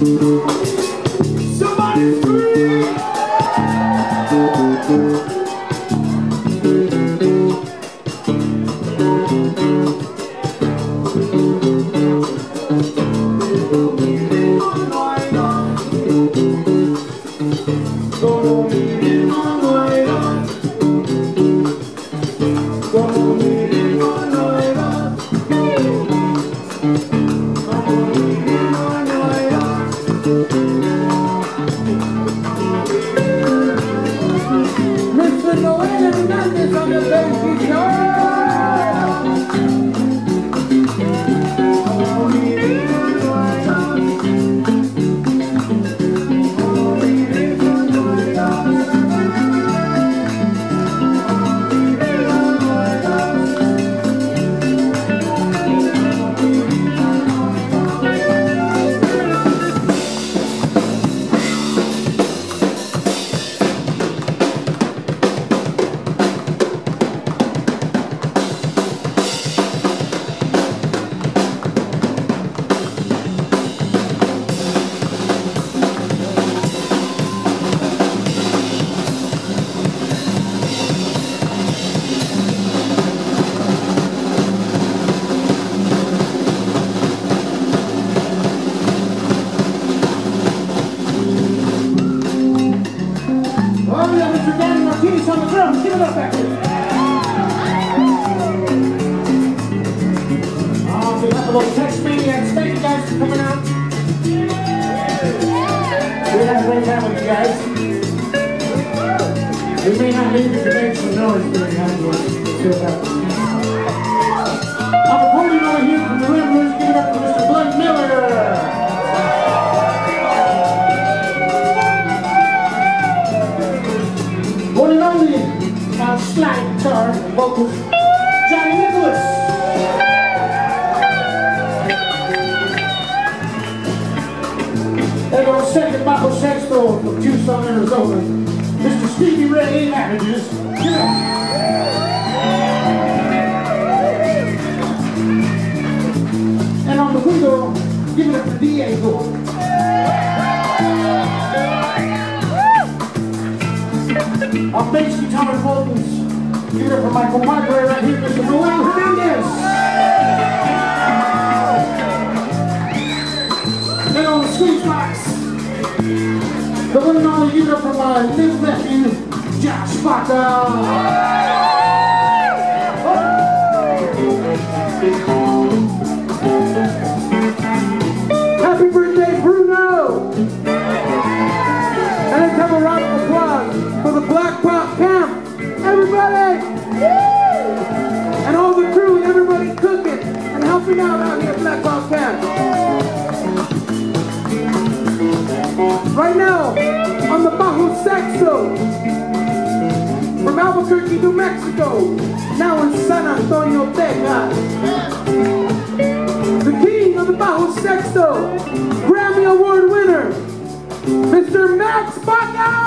Somebody scream! On the drums, give it up back here. On behalf of those Texmaniacs, thank you guys for coming out. We had a great time with you guys. We may not leave if you make some noise during afterwards. Let's see what happens. I'm reporting over here from the Rivers. Give it up to Mr. Glenn Miller. Slide guitar and vocals, Johnny Nicholas. They're going to second Bible Sexto from Tucson, Arizona, Mr. Stevie Ray Manages. And on the window, give it up to Diego. On bass guitar and vocals, give it up for Michael Margaret right here, Mr. Roland Hernandez. And on the squeeze box, the one and only, give it up for my little nephew, Josh Baca. Happy birthday, Bruno! And let's have a round of applause for the BLACKPOT camp. Everybody! And all the crew, everybody cooking and helping out here at BLACKPOT camp. Right now, on the Bajo Sexto, from Albuquerque, New Mexico, now in San Antonio, Texas. The king of the Bajo Sexto, Grammy Award winner, Mr. Max Baca!